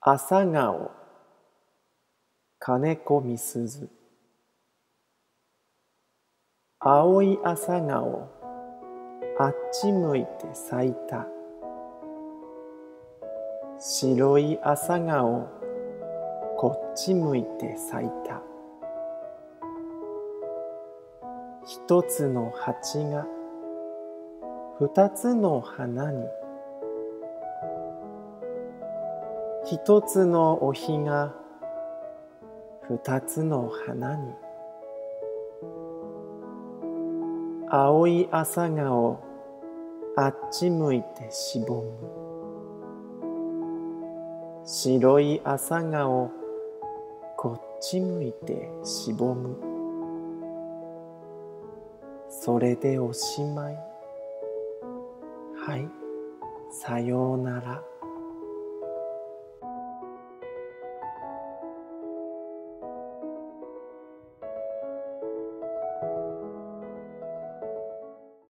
朝顔、金子みすず。青い朝顔、あっち向いて咲いた。白い朝顔、こっち向いて咲いた。一つの鉢が二つの花に、一つのお日が二つの花に。青い朝顔、あっち向いてしぼむ。白い朝顔、こっち向いてしぼむ。それでおしまい。はい、さようなら。